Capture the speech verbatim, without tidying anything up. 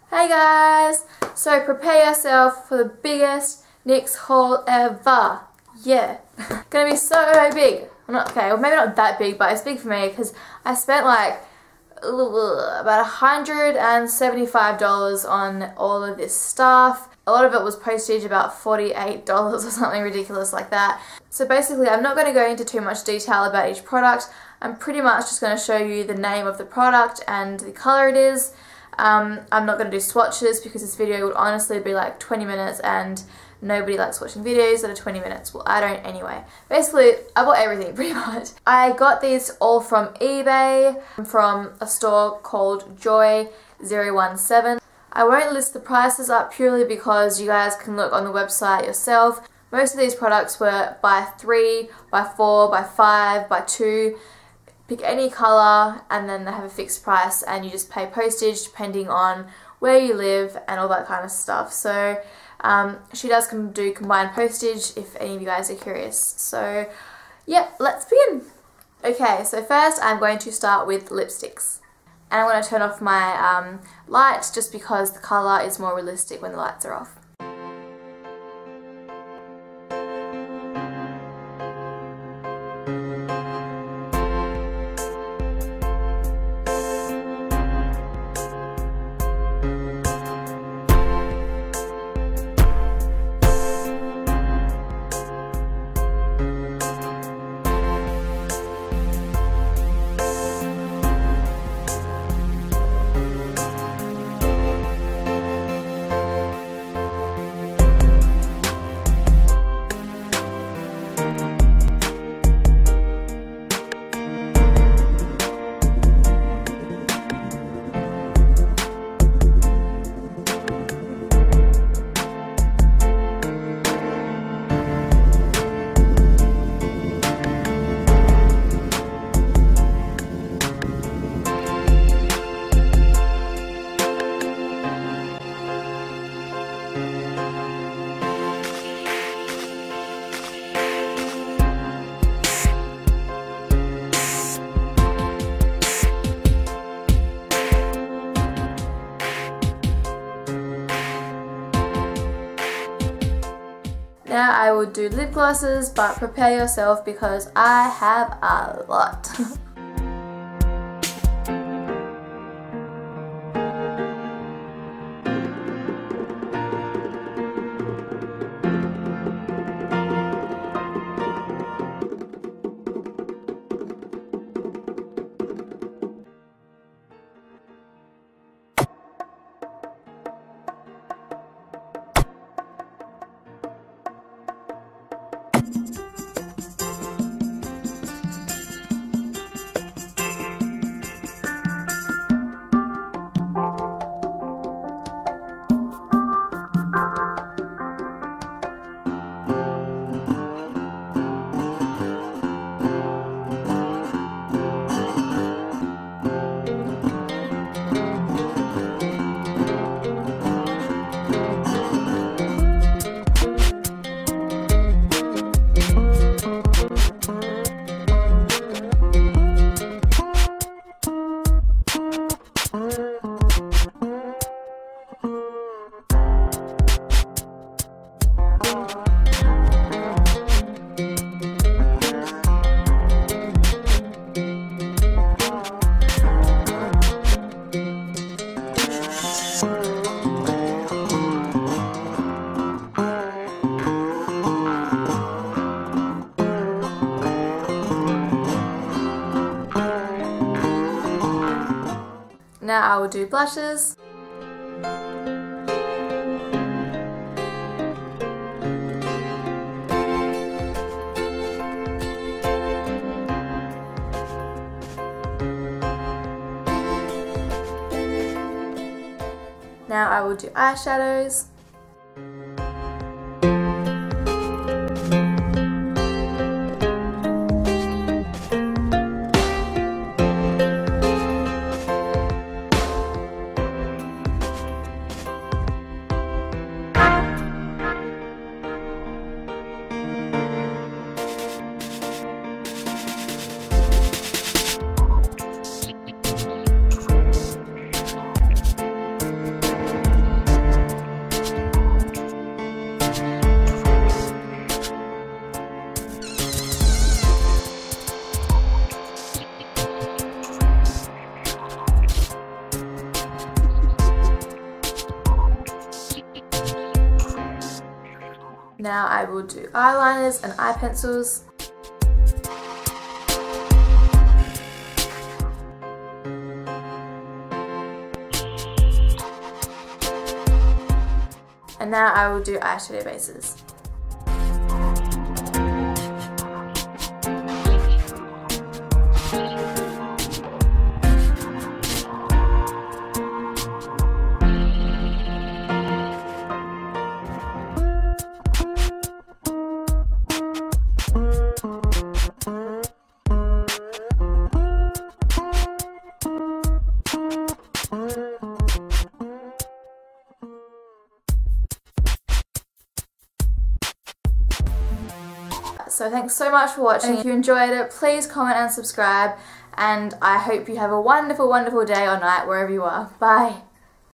Hey guys! So prepare yourself for the biggest NYX haul ever. Yeah. Gonna be so big. I'm not, okay, well maybe not that big, but it's big for me because I spent like about one hundred seventy-five dollars on all of this stuff. A lot of it was postage, about forty-eight dollars or something ridiculous like that. So basically I'm not going to go into too much detail about each product. I'm pretty much just going to show you the name of the product and the colour it is. Um, I'm not going to do swatches because this video would honestly be like twenty minutes and nobody likes watching videos that are twenty minutes. Well, I don't anyway. Basically, I bought everything pretty much. I got these all from eBay, from a store called Joy zero one seven. I won't list the prices up purely because you guys can look on the website yourself. Most of these products were buy three, buy four, buy five, buy two. Pick any colour and then they have a fixed price and you just pay postage depending on where you live and all that kind of stuff. So um, she does com do combined postage if any of you guys are curious. So yeah, let's begin. Okay, so first I'm going to start with lipsticks. And I'm going to turn off my um, lights just because the colour is more realistic when the lights are off. Now I will do lip glosses, but prepare yourself because I have a lot. Now I will do blushes. Now I will do eyeshadows. Now I will do eyeliners and eye pencils. And now I will do eyeshadow bases. So thanks so much for watching. If you enjoyed it, please comment and subscribe, and I hope you have a wonderful, wonderful day or night wherever you are. Bye.